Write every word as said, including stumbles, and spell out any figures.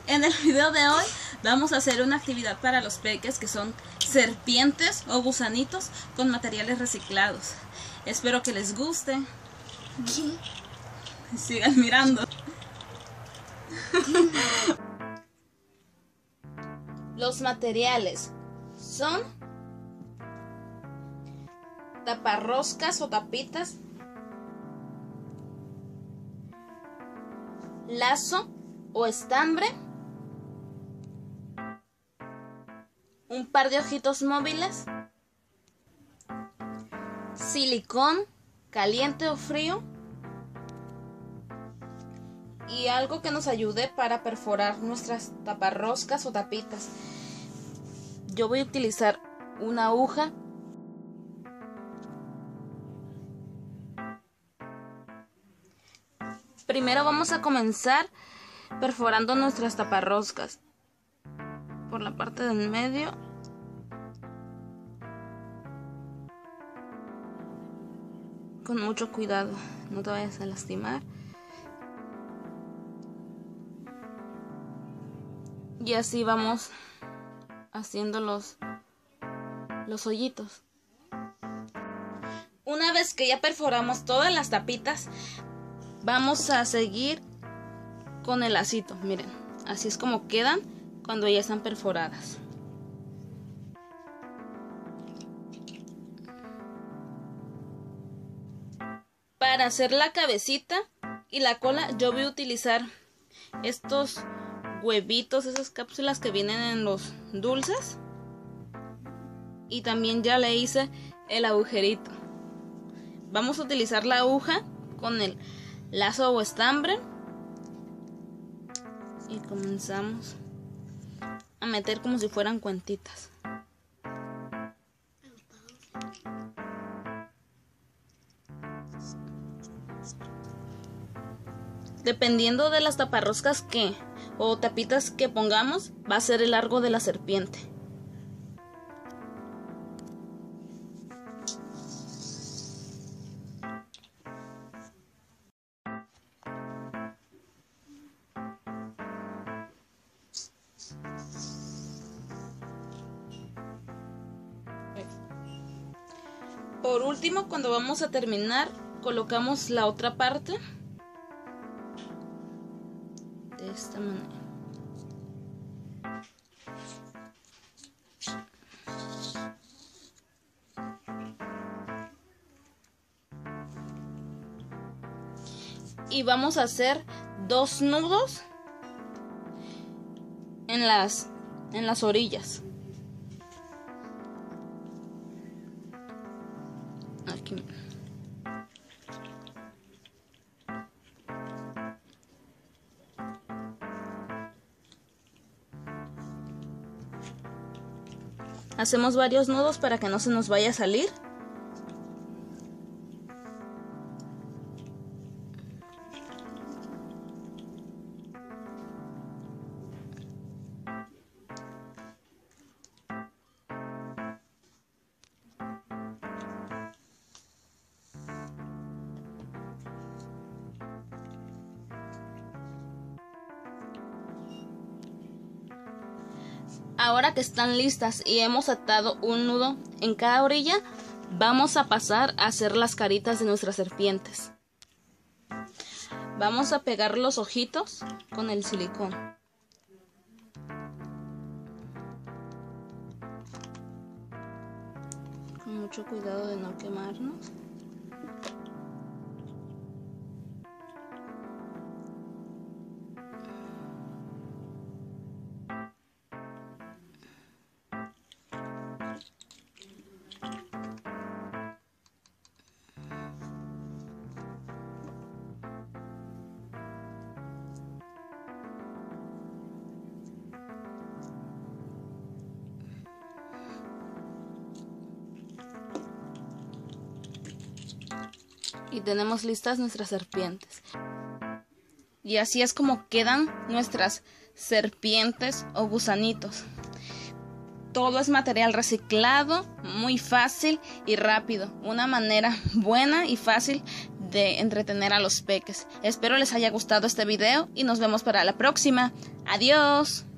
En el video de hoy vamos a hacer una actividad para los peques que son serpientes o gusanitos con materiales reciclados. Espero que les guste. Sigan mirando. Los materiales son taparroscas o tapitas, lazo o estambre, un par de ojitos móviles, silicón caliente o frío y algo que nos ayude para perforar nuestras taparroscas o tapitas. Yo voy a utilizar una aguja. Primero vamos a comenzar perforando nuestras taparroscas por la parte del medio. Con mucho cuidado, no te vayas a lastimar. Y así vamos haciendo los, los hoyitos. Una vez que ya perforamos todas las tapitas, vamos a seguir con el lacito. Miren, así es como quedan cuando ya están perforadas. Para hacer la cabecita y la cola, yo voy a utilizar estos huevitos, esas cápsulas que vienen en los dulces. Y también ya le hice el agujerito. Vamos a utilizar la aguja con el lazo o estambre y comenzamos a meter como si fueran cuentitas. Dependiendo de las taparroscas que o tapitas que pongamos, va a ser el largo de la serpiente. Por último, cuando vamos a terminar, colocamos la otra parte de esta manera. Y vamos a hacer dos nudos en las, en las orillas. Aquí. Hacemos varios nudos para que no se nos vaya a salir. Ahora que están listas y hemos atado un nudo en cada orilla, vamos a pasar a hacer las caritas de nuestras serpientes. Vamos a pegar los ojitos con el silicón. Con mucho cuidado de no quemarnos. Y tenemos listas nuestras serpientes. Y así es como quedan nuestras serpientes o gusanitos. Todo es material reciclado, muy fácil y rápido. Una manera buena y fácil de entretener a los peques. Espero les haya gustado este video y nos vemos para la próxima. Adiós.